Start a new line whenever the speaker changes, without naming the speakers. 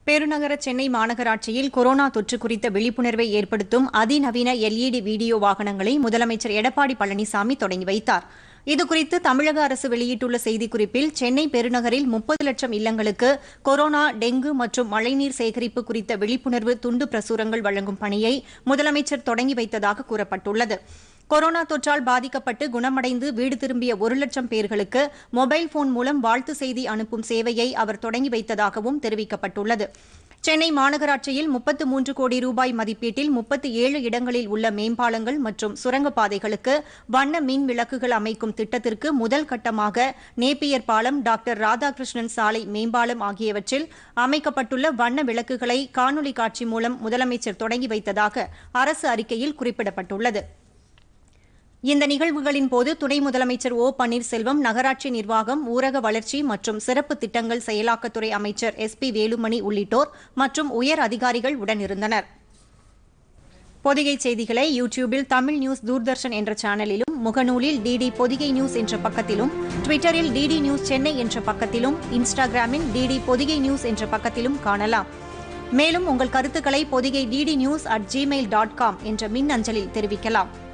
பெருநகர சென்னை மாநகராட்சியில் கொரோனா தொற்று குறித்த விழிப்புணர்வை ஏற்படுத்தும் அதிநவீன LED வீடியோ வாகனங்களை முதலமைச்சர் எடப்பாடி பழனிசாமி தொடங்கி வைத்தார். இதுகுறித்து தமிழக அரசு வெளியிட்டுள்ள செய்திக்குறிப்பில், சென்னை பெருநகரில் 30 லட்சம் இல்லங்களுக்கு கொரோனா, டெங்கு மற்றும் மழைநீர் சேகரிப்பு குறித்த விழிப்புணர்வு துண்டு பிரசுரங்கள் வழங்கும் பணியை முதலமைச்சர் தொடங்கி வைத்ததாக கூறப்பட்டுள்ளது. கொரோனா தொற்றால் பாதிக்கப்பட்டு குணமடைந்து வீடு திரும்பிய 1 லட்சம் பேர்களுக்கு மொபைல் போன் மூலம் வாழ்த்து செய்தி அனுப்பும் சேவையை அவர் தொடங்கி வைத்ததாகவும் தெரிவிக்கப்பட்டுள்ளது. சென்னை மாநகராட்சியில் 33 கோடி ரூபாய் மதிப்பீட்டில் 37 இடங்களில் உள்ள மேம்பாலங்கள் மற்றும் சுரங்கப்பாதைகளுக்கு வண்ண மின் விளக்குகள் அமைக்கும் திட்டத்திற்கு முதல் கட்டமாக நேப்பியர் பாலம், டாக்டர் ராதாகிருஷ்ணன் சாலை மேம்பாலம் ஆகியவற்றில் அமைக்கப்பட்டுள்ள வண்ண விளக்குகளை காணொலி காட்சி மூலம் முதலமைச்சர் தொடங்கி வைத்ததாக அரசு அறிக்கையில் குறிப்பிடப்பட்டுள்ளது. இந்த நிகழ்வுகளின் போது துணை முதலமைச்சர் ஓ பன்னீர்செல்வம், நகராட்சி நிர்வாகம், ஊரக வளர்ச்சி மற்றும் சிறப்பு திட்டங்கள் செயலாக்கத்துறை அமைச்சர் SP வேலுமணி உள்ளிட்டோர் மற்றும் உயர் அதிகாரிகள் உடனிருந்தனர். பொதிகை செய்திகளை யூடியூபில் தமிழ் நியூஸ் தூர்தர்ஷன் என்ற சேனலிலும், முகநூலில் DD பொதிகை நியூஸ் என்ற பக்கத்திலும், ட்விட்டரில் DD நியூஸ் சென்னை என்ற பக்கத்திலும், இன்ஸ்டாகிராமில் DD பொதிகை நியூஸ் என்ற பக்கத்திலும் காணலாம். மேலும் உங்கள் கருத்துக்களை பொதிகை ddnews@gmail.com என்ற மின் அஞ்சலில் தெரிவிக்கலாம்.